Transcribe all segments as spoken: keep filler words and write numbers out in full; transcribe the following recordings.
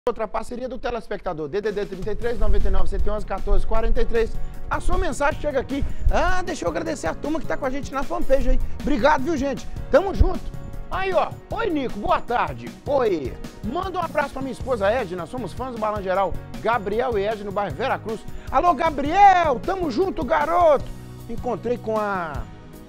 Outra parceria do telespectador, D D D trinta e três, noventa e nove, cento e onze, quatorze, quarenta e três. A sua mensagem chega aqui. Ah, deixa eu agradecer a turma que tá com a gente na fanpage aí. Obrigado, viu, gente? Tamo junto. Aí, ó. Oi, Nico, boa tarde. Oi. Manda um abraço pra minha esposa Edna, somos fãs do Balanço Geral. Gabriel e Edna no bairro Veracruz. Alô, Gabriel, tamo junto, garoto. Encontrei com a...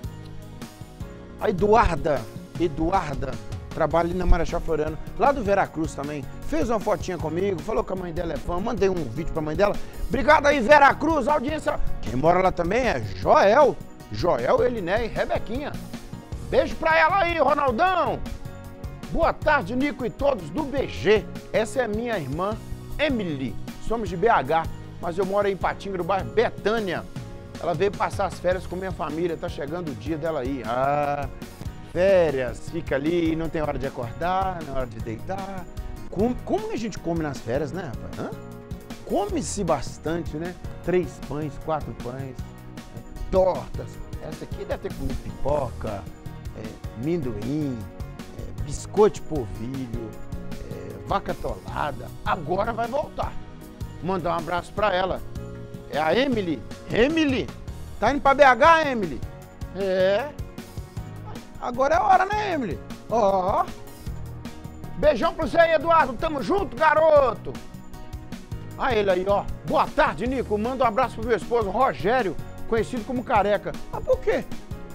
a Eduarda. Eduarda. Trabalha ali na Marechal Floriano, lá do Veracruz também. Fez uma fotinha comigo, falou que a mãe dela é fã. Mandei um vídeo pra mãe dela. Obrigado aí, Veracruz, audiência. Quem mora lá também é Joel. Joel, Eliné e Rebequinha. Beijo pra ela aí, Ronaldão. Boa tarde, Nico e todos do B G. Essa é minha irmã, Emily. Somos de B H, mas eu moro em Patinga, no bairro Betânia. Ela veio passar as férias com minha família. Tá chegando o dia dela aí. Ah... Férias, fica ali, não tem hora de acordar, não é hora de deitar. Como, como a gente come nas férias, né, rapaz? Come-se bastante, né? Três pães, quatro pães, é, tortas. Essa aqui deve ter comido pipoca, é, amendoim, é, biscoito de polvilho, é, vaca atolada. Agora vai voltar. Mandar um abraço pra ela. É a Emily. Emily, tá indo pra B H, Emily? É. Agora é a hora, né, Emily? Ó. Oh. Beijão pra você aí, Eduardo. Tamo junto, garoto. Ah, ele aí, ó. Boa tarde, Nico. Manda um abraço pro meu esposo, Rogério, conhecido como Careca. Ah, por quê?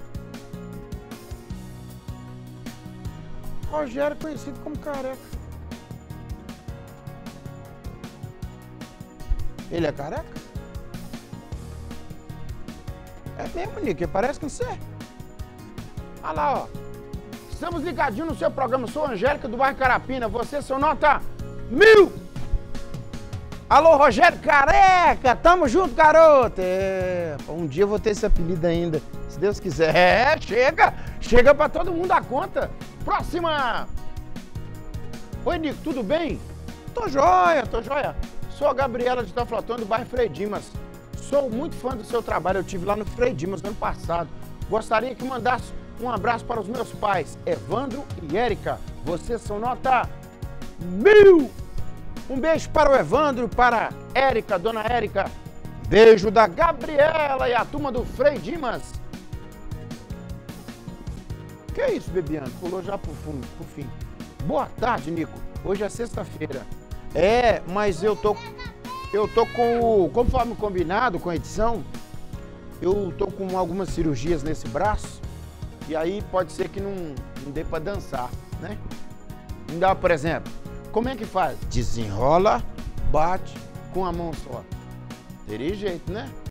Rogério, conhecido como Careca. Ele é careca? É mesmo, Nico. Ele parece com você. Olha lá, ó. Estamos ligadinhos no seu programa. Sou Angélica do bairro Carapina. Você, seu nota mil. Alô, Rogério Careca. Tamo junto, garoto. É, um dia eu vou ter esse apelido ainda, se Deus quiser. É, chega. Chega pra todo mundo a conta. Próxima. Oi, Nico, tudo bem? Tô joia, tô joia. Sou a Gabriela de Taflotão, do bairro Frei Dimas. Sou muito fã do seu trabalho. Eu estive lá no Frei Dimas no ano passado. Gostaria que mandasse um abraço para os meus pais, Evandro e Érica. Vocês são nota mil. Um beijo para o Evandro, para a Érica, dona Érica. Beijo da Gabriela e a turma do Frei Dimas. Que é isso, Bebiano? Pulou já pro fundo, pro fim. Boa tarde, Nico. Hoje é sexta-feira. É, mas eu tô, eu tô com o, conforme combinado com a edição, eu tô com algumas cirurgias nesse braço. E aí pode ser que não, não dê pra dançar, né? Não dá, por exemplo, como é que faz? Desenrola, bate com a mão só. Teria jeito, né?